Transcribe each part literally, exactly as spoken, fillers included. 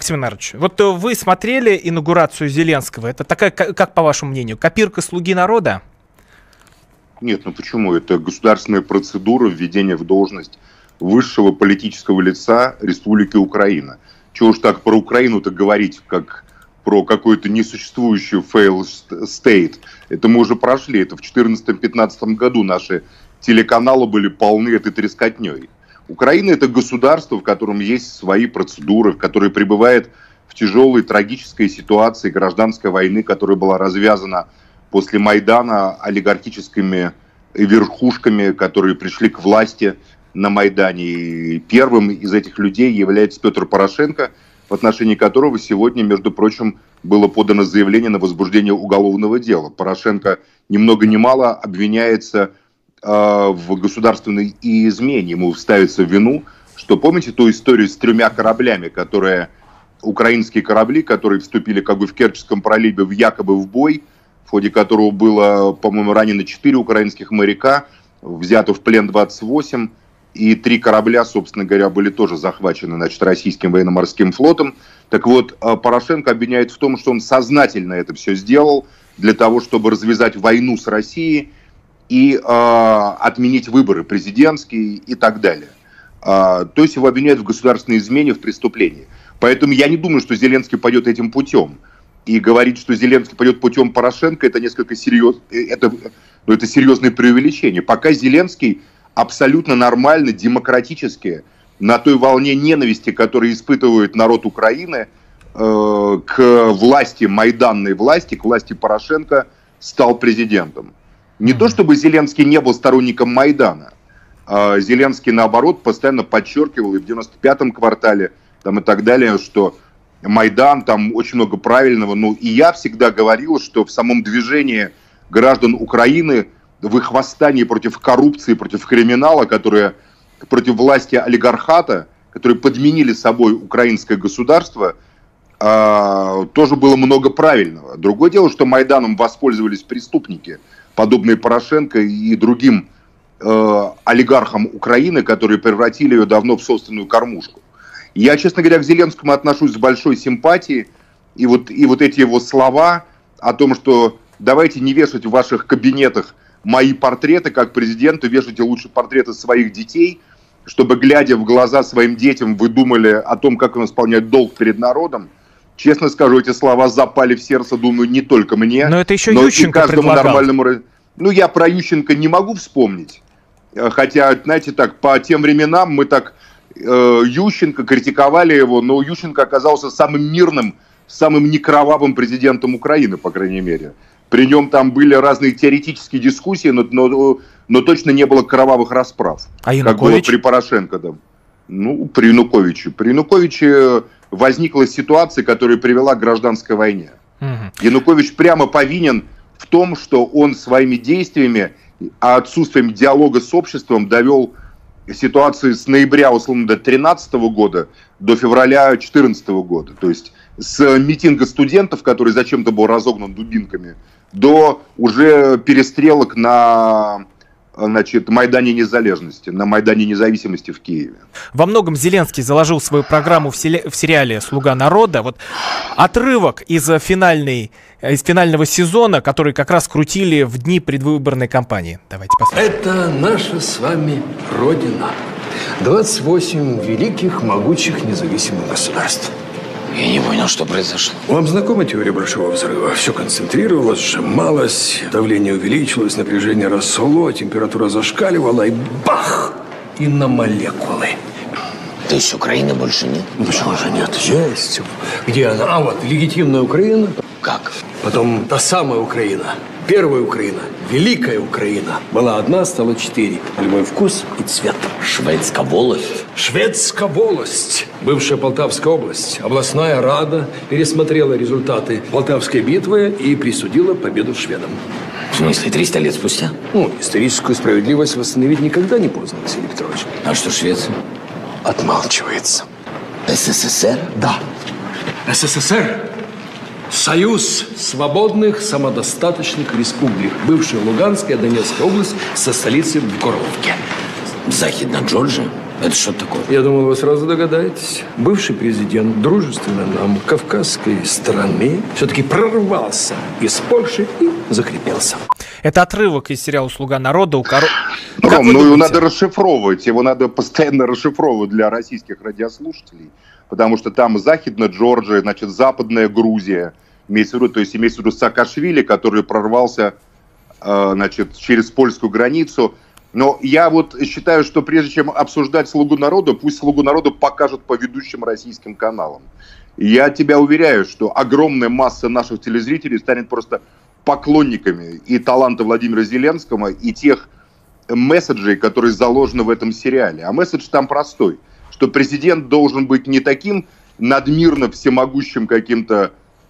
Максим Иванович, вот вы смотрели инаугурацию Зеленского. Это такая, как по вашему мнению, копирка «Слуги народа»? Нет, ну почему? Это государственная процедура введения в должность высшего политического лица Республики Украина. Чего уж так про Украину-то говорить, как про какую-то несуществующую fail state. Это мы уже прошли. Это в две тысячи четырнадцатом-две тысячи пятнадцатом году наши телеканалы были полны этой трескотней. Украина – это государство, в котором есть свои процедуры, которое пребывает в тяжелой трагической ситуации гражданской войны, которая была развязана после Майдана олигархическими верхушками, которые пришли к власти на Майдане. И первым из этих людей является Петр Порошенко, в отношении которого сегодня, между прочим, было подано заявление на возбуждение уголовного дела. Порошенко ни много ни мало обвиняется э, в государственной измене. Ему ставится в вину, что помните ту историю с тремя кораблями, которые, украинские корабли, которые вступили как бы в Керченском проливе в якобы в бой, в ходе которого было, по-моему, ранено четыре украинских моряка, взято в плен двадцать восемь, и три корабля, собственно говоря, были тоже захвачены, значит, российским военно-морским флотом. Так вот, Порошенко обвиняет в том, что он сознательно это все сделал для того, чтобы развязать войну с Россией и э, отменить выборы президентские и так далее. Э, то есть его обвиняют в государственной измене, в преступлении. Поэтому я не думаю, что Зеленский пойдет этим путем. И говорить, что Зеленский пойдет путем Порошенко, это несколько серьез... это, ну, это серьезное преувеличение. Пока Зеленский абсолютно нормально, демократически, на той волне ненависти, которую испытывает народ Украины, э, к власти, майданной власти, к власти Порошенко, стал президентом. Не то чтобы Зеленский не был сторонником Майдана. Э, Зеленский, наоборот, постоянно подчеркивал и в девяносто пятом квартале там, и так далее, что Майдан, там очень много правильного. Ну, и я всегда говорил, что в самом движении граждан Украины, в их восстании против коррупции, против криминала, которые против власти олигархата, которые подменили собой украинское государство, э, тоже было много правильного. Другое дело, что Майданом воспользовались преступники, подобные Порошенко и другим э, олигархам Украины, которые превратили ее давно в собственную кормушку. Я, честно говоря, к Зеленскому отношусь с большой симпатией. И вот, и вот эти его слова о том, что давайте не вешать в ваших кабинетах мои портреты как президента, вешайте лучше портреты своих детей, чтобы, глядя в глаза своим детям, вы думали о том, как он исполняет долг перед народом. Честно скажу, эти слова запали в сердце, думаю, не только мне, но это еще но Ющенко и каждому предлагал. нормальному... Ну, я про Ющенко не могу вспомнить. Хотя, знаете, так, по тем временам мы так... Ющенко, критиковали его, но Ющенко оказался самым мирным, самым некровавым президентом Украины, по крайней мере. При нем там были разные теоретические дискуссии, но, но, но точно не было кровавых расправ. А Янукович? Как было при Порошенко. Да. Ну, при Януковиче. При Януковиче возникла ситуация, которая привела к гражданской войне. Угу. Янукович прямо повинен в том, что он своими действиями, а отсутствием диалога с обществом довел ситуации с ноября, условно, до две тысячи тринадцатого года до февраля две тысячи четырнадцатого года. То есть с митинга студентов, который зачем-то был разогнан дубинками, до уже перестрелок на, значит, Майдане Незалежности, на Майдане Независимости в Киеве. Во многом Зеленский заложил свою программу в, селе, в сериале «Слуга народа». Вот отрывок из, финальной, из финального сезона, который как раз крутили в дни предвыборной кампании. Давайте посмотрим. Это наша с вами Родина. двадцать восемь великих, могучих, независимых государств. Я не понял, что произошло. Вам знакома теория Большого взрыва? Все концентрировалось, сжималось, давление увеличилось, напряжение росло, температура зашкаливала, и бах! И на молекулы. То есть Украины больше нет? Ну, почему же нет? Есть. Где она? А вот, легитимная Украина. Как? Потом та самая Украина. Первая Украина, великая Украина. Была одна, стала четыре. Любой вкус и цвет. Шведская волость. Шведская волость. Бывшая Полтавская область. Областная рада пересмотрела результаты Полтавской битвы и присудила победу шведам. В смысле, триста лет спустя? Ну, историческую справедливость восстановить никогда не поздно, Василий Петрович. А что Швеция? Отмалчивается. СССР? Да. СССР. Союз свободных самодостаточных республик. Бывшая Луганская, Донецкая область со столицей в Горловке. Західна Джорджія? Это что такое? Я думал, вы сразу догадаетесь. Бывший президент дружественной нам кавказской страны все-таки прорвался из Польши и закрепился. Это отрывок из сериала «Слуга народа». У коро... Ром, ну его надо расшифровывать, его надо постоянно расшифровывать для российских радиослушателей, потому что там Захидная Джорджия, значит, Западная Грузия, имеется в виду, то есть имеется в виду Саакашвили, который прорвался, значит, через польскую границу. Но я вот считаю, что прежде чем обсуждать «Слугу народа», пусть «Слугу народа» покажут по ведущим российским каналам. Я тебя уверяю, что огромная масса наших телезрителей станет просто поклонниками и таланта Владимира Зеленского, и тех месседжей, которые заложены в этом сериале. А месседж там простой, что президент должен быть не таким надмирно всемогущим каким-то,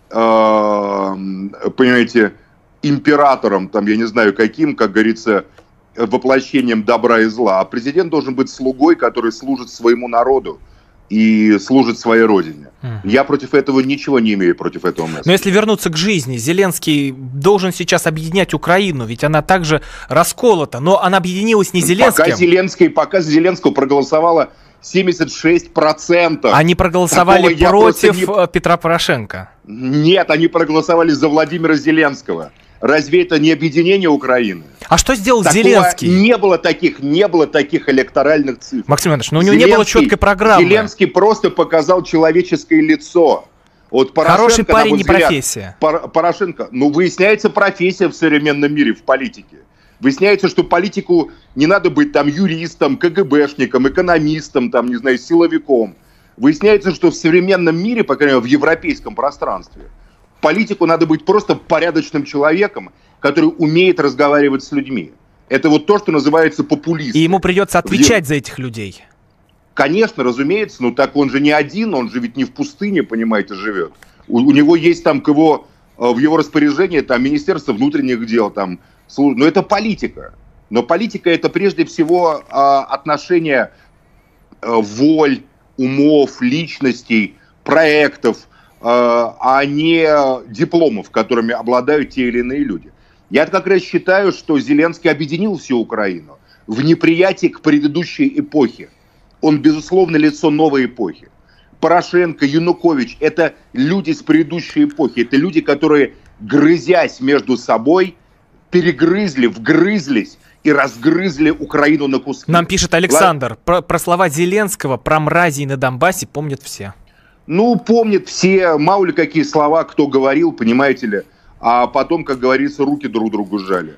э, понимаете, императором, там, я не знаю каким, как говорится, воплощением добра и зла, а президент должен быть слугой, который служит своему народу и служит своей родине. Mm. Я против этого ничего не имею, против этого месседжа. Но если вернуться к жизни, Зеленский должен сейчас объединять Украину, ведь она также расколота, но она объединилась не Зеленским. Пока Зеленский, пока Зеленского проголосовало семьдесят шесть процентов. Они проголосовали против не... Петра Порошенко. Нет, они проголосовали за Владимира Зеленского. Разве это не объединение Украины? А что сделал Такого Зеленский? Не было таких, не было таких электоральных цифр. Максим Иванович, но у него Зеленский, не было четкой программы. Зеленский просто показал человеческое лицо. Вот Порошенко, хороший парень, не взгляд, профессия. Порошенко, ну выясняется профессия в современном мире, в политике. Выясняется, что политику не надо быть там юристом, КГБшником, экономистом, там, не знаю, силовиком. Выясняется, что в современном мире, по крайней мере, в европейском пространстве, политику надо быть просто порядочным человеком, который умеет разговаривать с людьми. Это вот то, что называется популизм. И ему придется отвечать в... за этих людей. Конечно, разумеется, но так он же не один, он же ведь не в пустыне, понимаете, живет. У, у него есть там к его, в его распоряжении там Министерство внутренних дел, там, но это политика. Но политика это прежде всего отношение воль, умов, личностей, проектов, а не дипломов, которыми обладают те или иные люди. Я как раз считаю, что Зеленский объединил всю Украину в неприятии к предыдущей эпохе. Он, безусловно, лицо новой эпохи. Порошенко, Янукович – это люди с предыдущей эпохи. Это люди, которые, грызясь между собой, перегрызли, вгрызлись и разгрызли Украину на куски. Нам пишет Александр, Ла... про, про слова Зеленского, про мразей на Донбассе помнят все. Ну, помнят все, мало ли какие слова кто говорил, понимаете ли, а потом, как говорится, руки друг другу сжали.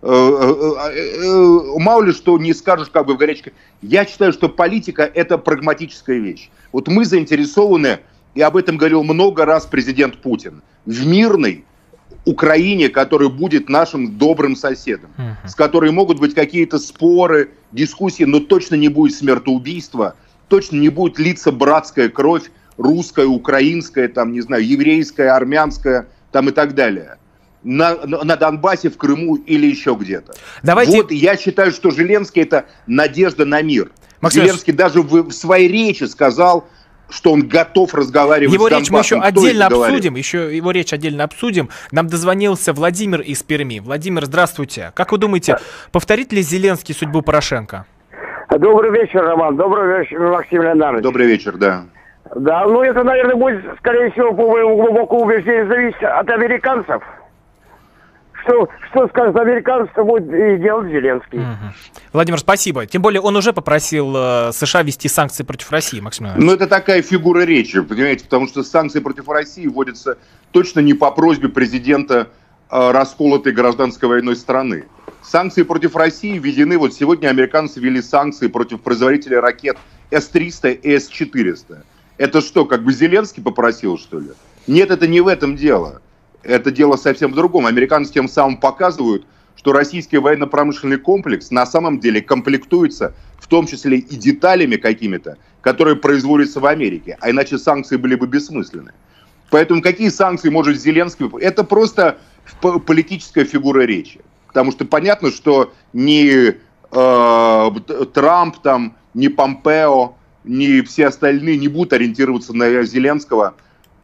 Мало ли что не скажешь как бы в горячке. Я считаю, что политика – это прагматическая вещь. Вот мы заинтересованы, и об этом говорил много раз президент Путин, в мирной Украине, которая будет нашим добрым соседом, uh-huh. с которой могут быть какие-то споры, дискуссии, но точно не будет смертоубийства, точно не будет литься братская кровь, русская, украинская, там, не знаю, еврейская, армянская, там и так далее. На, на Донбассе, в Крыму или еще где-то. Давайте... Вот я считаю, что Зеленский это надежда на мир. Максим Зеленский даже в, в своей речи сказал, что он готов разговаривать его с Донбассом. Его речь мы еще отдельно обсудим, еще его речь отдельно обсудим. Нам дозвонился Владимир из Перми. Владимир, здравствуйте. Как вы думаете, повторит ли Зеленский судьбу Порошенко? Добрый вечер, Роман. Добрый вечер, Максим Леонидович. Добрый вечер, да. Да, ну это, наверное, будет, скорее всего, по моему глубокому убеждению, зависеть от американцев. Что, что скажет американцы, что будет и делать Зеленский. Угу. Владимир, спасибо. Тем более он уже попросил э, США ввести санкции против России, Максим Иванович. Ну это такая фигура речи, понимаете, потому что санкции против России вводятся точно не по просьбе президента э, расколотой гражданской войной страны. Санкции против России введены, вот сегодня американцы ввели санкции против производителя ракет эс триста и эс четыреста. Это что, как бы Зеленский попросил, что ли? Нет, это не в этом дело. Это дело совсем в другом. Американцы тем самым показывают, что российский военно-промышленный комплекс на самом деле комплектуется в том числе и деталями какими-то, которые производятся в Америке. А иначе санкции были бы бессмысленны. Поэтому какие санкции может Зеленский... Это просто политическая фигура речи. Потому что понятно, что ни э, Трамп, там, ни Помпео, ни все остальные не будут ориентироваться на Зеленского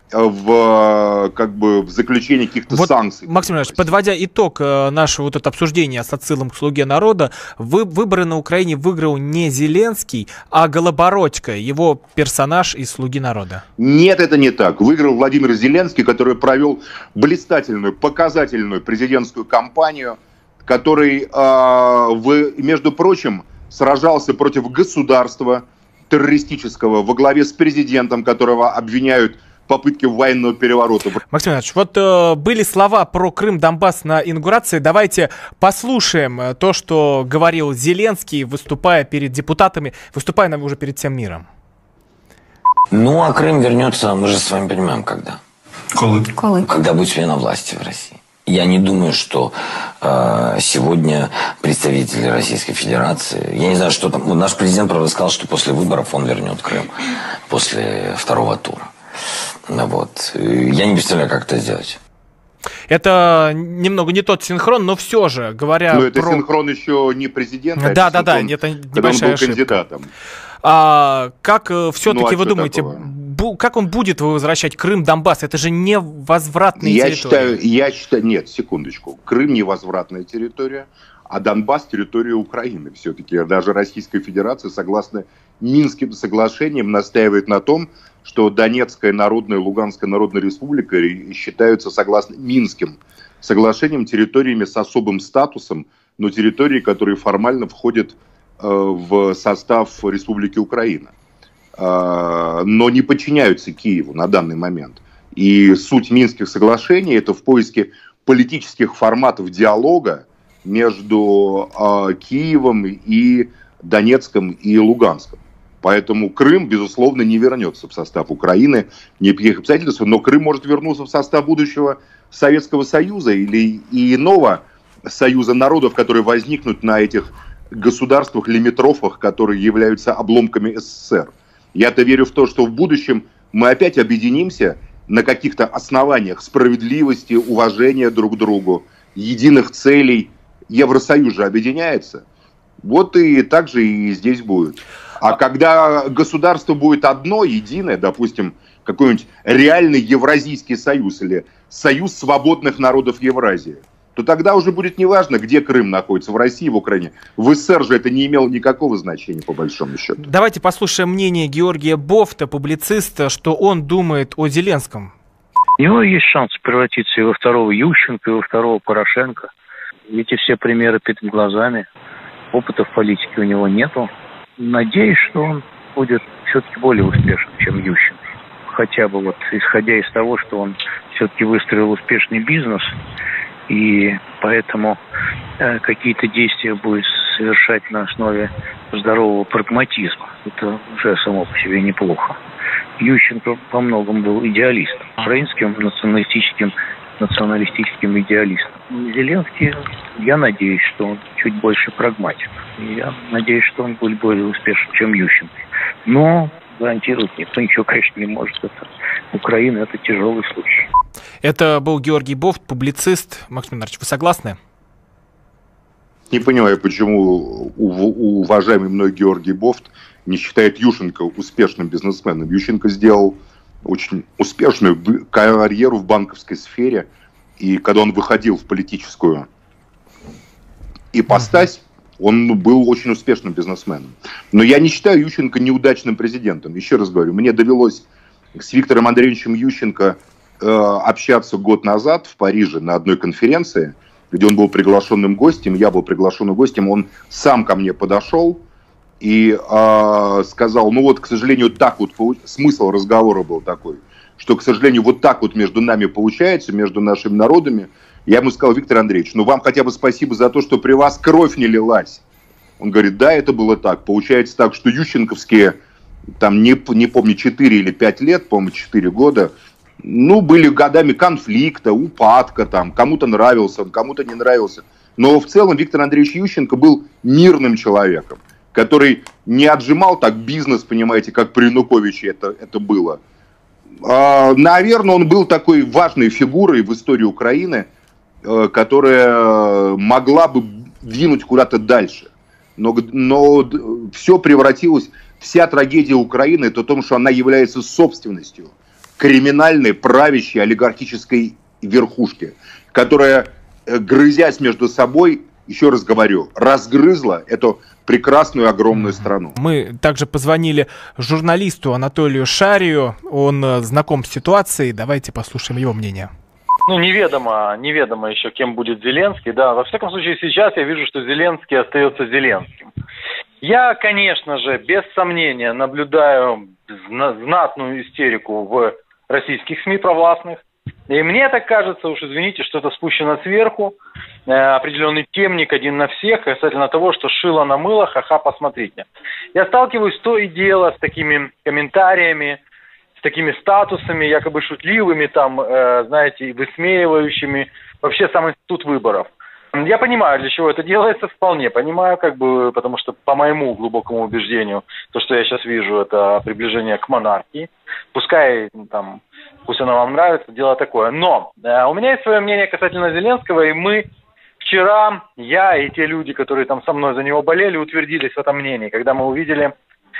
в, как бы, в заключении каких-то вот, санкций. Максим Иванович, подводя итог нашего вот этого обсуждения с отсылом к «Слуге народа», вы, выборы на Украине выиграл не Зеленский, а Голобородько, его персонаж из «Слуги народа». Нет, это не так. Выиграл Владимир Зеленский, который провел блистательную, показательную президентскую кампанию, который, э, в, между прочим, сражался против государства террористического во главе с президентом, которого обвиняют попытки военного переворота. Максим Иванович, вот э, были слова про Крым, Донбасс на инаугурации. Давайте послушаем то, что говорил Зеленский, выступая перед депутатами, выступая наверное, уже перед всем миром. Ну, а Крым вернется, мы же с вами понимаем, когда. Колы. Колы. Когда будет смена власти в России. Я не думаю, что э, сегодня представители Российской Федерации, я не знаю, что там, наш президент, правда, сказал, что после выборов он вернет Крым, после второго тура. Вот. Я не представляю, как это сделать. Это немного не тот синхрон, но все же, говоря Но это про... синхрон еще не президента, да, а да, да, синхрон, это когда небольшая он был ошибка. кандидатом. А, как все-таки Ну, а вы что думаете, такого? бу- как он будет возвращать Крым, Донбасс? Это же невозвратные Я территории. считаю, я считаю, нет, секундочку. Крым невозвратная территория, а Донбасс территория Украины. Все-таки даже Российская Федерация, согласно Минским соглашениям, настаивает на том, что Донецкая народная и Луганская народная республика считаются, согласно Минским соглашениям, территориями с особым статусом, но территории, которые формально входят э, в состав Республики Украина, э, но не подчиняются Киеву на данный момент. И суть Минских соглашений – это в поиске политических форматов диалога между э, Киевом и Донецком и Луганском. Поэтому Крым, безусловно, не вернется в состав Украины, ни при каких обстоятельствах, но Крым может вернуться в состав будущего Советского Союза или и иного союза народов, которые возникнут на этих государствах-лимитрофах, которые являются обломками СССР. Я-то верю в то, что в будущем мы опять объединимся на каких-то основаниях справедливости, уважения друг к другу, единых целей. Евросоюз же объединяется. Вот и так же и здесь будет. А когда государство будет одно, единое, допустим, какой-нибудь реальный Евразийский союз или союз свободных народов Евразии, то тогда уже будет неважно, где Крым находится, в России, в Украине. В СССР же это не имело никакого значения, по большому счету. Давайте послушаем мнение Георгия Бофта, публициста, что он думает о Зеленском. У него есть шанс превратиться и во второго Ющенко, и во второго Порошенко. Эти все примеры перед глазами. Опыта в политике у него нету. Надеюсь, что он будет все-таки более успешен, чем Ющенко. Хотя бы вот исходя из того, что он все-таки выстроил успешный бизнес, и поэтому э, какие-то действия будет совершать на основе здорового прагматизма. Это уже само по себе неплохо. Ющенко во многом был идеалистом, украинским националистическим, националистическим идеалистом. Зеленский, я надеюсь, что он чуть больше прагматик. Я надеюсь, что он будет более успешен, чем Ющенко. Но гарантировать никто ничего, конечно, не может. Это Украина, это тяжелый случай. Это был Георгий Бофт, публицист. Максим Иванович, вы согласны? Не понимаю, почему уважаемый мной Георгий Бофт не считает Ющенко успешным бизнесменом. Ющенко сделал очень успешную карьеру в банковской сфере. И когда он выходил в политическую ипостась, он был очень успешным бизнесменом. Но я не считаю Ющенко неудачным президентом. Еще раз говорю, мне довелось с Виктором Андреевичем Ющенко э, общаться год назад в Париже на одной конференции, где он был приглашенным гостем, я был приглашенным гостем, он сам ко мне подошел и э, сказал, ну вот, к сожалению, так вот, смысл разговора был такой, что, к сожалению, вот так вот между нами получается, между нашими народами. Я ему сказал, Виктор Андреевич, ну вам хотя бы спасибо за то, что при вас кровь не лилась. Он говорит, да, это было так. Получается так, что ющенковские, там, не, не помню, четыре или пять лет, по-моему, четыре года, ну, были годами конфликта, упадка, там, кому-то нравился, кому-то не нравился. Но в целом Виктор Андреевич Ющенко был мирным человеком, который не отжимал так бизнес, понимаете, как при Януковиче это, это было. А, наверное, он был такой важной фигурой в истории Украины, которая могла бы двинуть куда-то дальше. Но, но все превратилось, вся трагедия Украины, это в том, что она является собственностью криминальной, правящей, олигархической верхушки, которая, грызясь между собой, еще раз говорю, разгрызла эту прекрасную огромную страну. Мы также позвонили журналисту Анатолию Шарию, он знаком с ситуацией, давайте послушаем его мнение. Ну, неведомо, неведомо еще, кем будет Зеленский, да, во всяком случае сейчас я вижу, что Зеленский остается Зеленским. Я, конечно же, без сомнения наблюдаю знатную истерику в российских СМИ провластных. И мне так кажется, уж извините, что это спущено сверху, э, определенный темник один на всех, касательно того, что шило на мыло, ха-ха, посмотрите. Я сталкиваюсь то и дело с такими комментариями, с такими статусами, якобы шутливыми, там, э, знаете, высмеивающими вообще сам институт выборов. Я понимаю, для чего это делается, вполне понимаю, как бы, потому что по моему глубокому убеждению, то, что я сейчас вижу, это приближение к монархии. Пускай там, пусть оно вам нравится, дело такое. Но э, у меня есть свое мнение касательно Зеленского, и мы вчера, я и те люди, которые там со мной за него болели, утвердились в этом мнении, когда мы увидели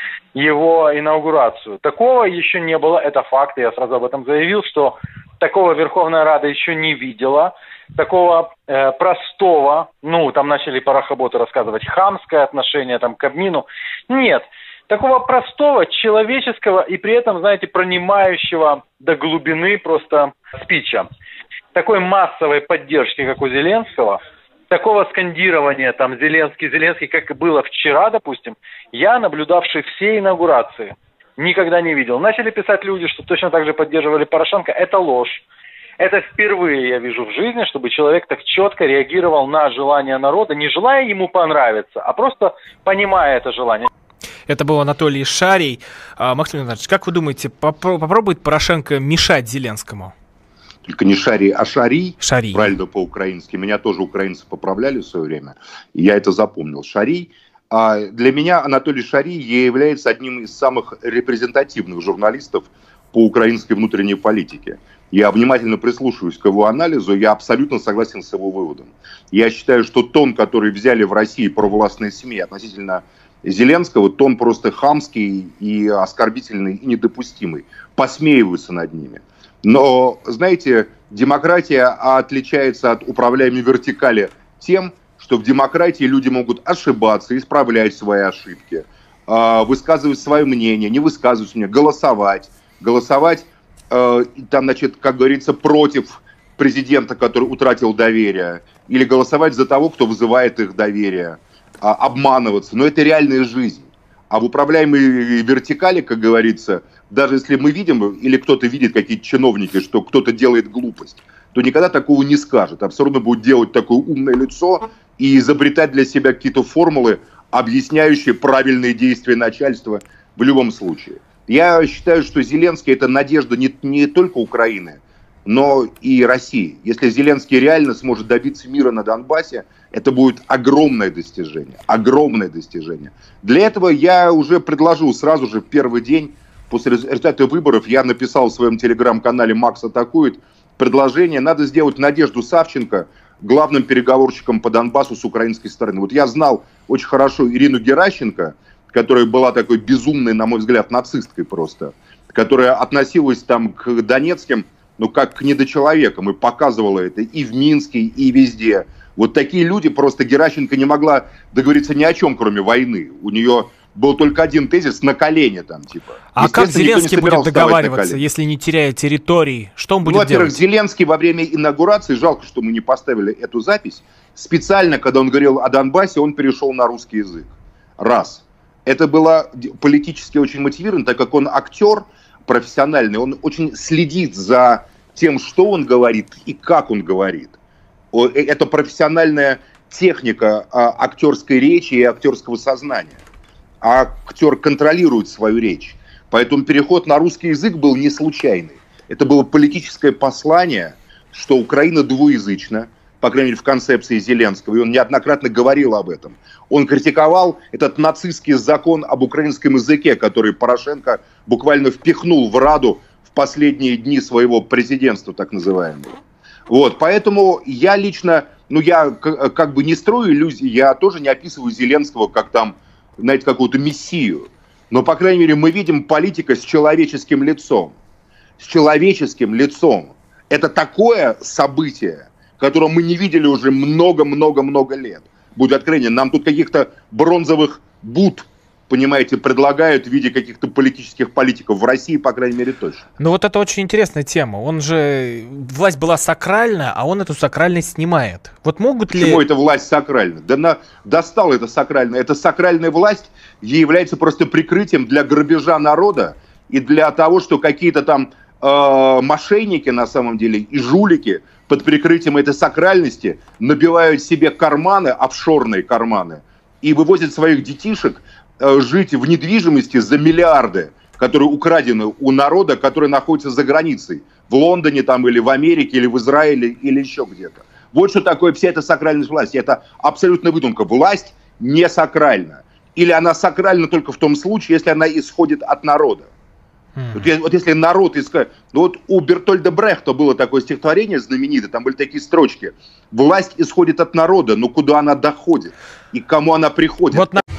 его инаугурацию. Такого еще не было, это факт, я сразу об этом заявил, что такого Верховная Рада еще не видела. Такого э, простого, ну, там начали парохоботы рассказывать, хамское отношение там, к Кабмину. Нет, такого простого, человеческого и при этом, знаете, пронимающего до глубины просто спича. Такой массовой поддержки, как у Зеленского, такого скандирования, там, Зеленский, Зеленский, как было вчера, допустим, я, наблюдавший все инаугурации, никогда не видел. Начали писать люди, что точно так же поддерживали Порошенко. Это ложь. Это впервые я вижу в жизни, чтобы человек так четко реагировал на желание народа, не желая ему понравиться, а просто понимая это желание. Это был Анатолий Шарий. А, Максим Иванович, как вы думаете, попро- попробует Порошенко мешать Зеленскому? Только не Шарий, а Шарий. Шарий. Правильно по-украински. Меня тоже украинцы поправляли в свое время. И я это запомнил. Шарий. А для меня Анатолий Шарий является одним из самых репрезентативных журналистов по украинской внутренней политике. Я внимательно прислушиваюсь к его анализу, я абсолютно согласен с его выводом. Я считаю, что тон, который взяли в России провластные СМИ относительно Зеленского, тон просто хамский и оскорбительный и недопустимый. Посмеиваются над ними. Но, знаете, демократия отличается от управляемой вертикали тем, что в демократии люди могут ошибаться, исправлять свои ошибки, высказывать свое мнение, не высказывать мнение, голосовать. Голосовать, э, там, значит, как говорится, против президента, который утратил доверие, или голосовать за того, кто вызывает их доверие, э, обманываться. Но это реальная жизнь. А в управляемой вертикали, как говорится, даже если мы видим, или кто-то видит, какие-то чиновники, что кто-то делает глупость, то никогда такого не скажет. А все равно будет делать такое умное лицо и изобретать для себя какие-то формулы, объясняющие правильные действия начальства в любом случае. Я считаю, что Зеленский – это надежда не, не только Украины, но и России. Если Зеленский реально сможет добиться мира на Донбассе, это будет огромное достижение. Огромное достижение. Для этого я уже предложил сразу же в первый день после результата выборов, я написал в своем телеграм-канале «Макс атакует» предложение, надо сделать Надежду Савченко главным переговорщиком по Донбассу с украинской стороны. Вот я знал очень хорошо Ирину Геращенко, которая была такой безумной, на мой взгляд, нацисткой просто, которая относилась там к донецким, ну, как к недочеловекам, и показывала это и в Минске, и везде. Вот такие люди, просто Геращенко не могла договориться ни о чем, кроме войны. У нее был только один тезис: на колени там, типа. А как Зеленский будет договариваться, если не теряя территории? Что он будет ну, во-первых, делать? Зеленский во время инаугурации, жалко, что мы не поставили эту запись, специально, когда он говорил о Донбассе, он перешел на русский язык. Раз. Это было политически очень мотивировано, так как он актер профессиональный, он очень следит за тем, что он говорит и как он говорит. Это профессиональная техника актерской речи и актерского сознания. А актер контролирует свою речь. Поэтому переход на русский язык был не случайный. Это было политическое послание, что Украина двуязычна, по крайней мере, в концепции Зеленского, и он неоднократно говорил об этом. Он критиковал этот нацистский закон об украинском языке, который Порошенко буквально впихнул в Раду в последние дни своего президентства, так называемого. Вот, поэтому я лично, ну, я как бы не строю иллюзий, я тоже не описываю Зеленского как там, знаете, какую-то мессию. Но, по крайней мере, мы видим политика с человеческим лицом. с человеческим лицом. Это такое событие, которое мы не видели уже много-много-много лет. Будет откровение. Нам тут каких-то бронзовых Будд, понимаете, предлагают в виде каких-то политических политиков. В России, по крайней мере, точно. Ну вот это очень интересная тема. Он же... Власть была сакральна, а он эту сакральность снимает. Вот могут ли... Почему эта власть сакральна? Да на... достала это сакрально. Эта сакральная власть ей является просто прикрытием для грабежа народа и для того, что какие-то там э, мошенники, на самом деле, и жулики под прикрытием этой сакральности набивают себе карманы, офшорные карманы, и вывозят своих детишек жить в недвижимости за миллиарды, которые украдены у народа, который находится за границей, в Лондоне там, или в Америке, или в Израиле, или еще где-то. Вот что такое вся эта сакральность власти. Это абсолютная выдумка. Власть не сакральна. Или она сакральна только в том случае, если она исходит от народа. Mm-hmm. Вот, вот если народ искать... Ну, вот у Бертольда Брехта было такое стихотворение знаменитое, там были такие строчки. Власть исходит от народа, но куда она доходит и к кому она приходит. Вот на...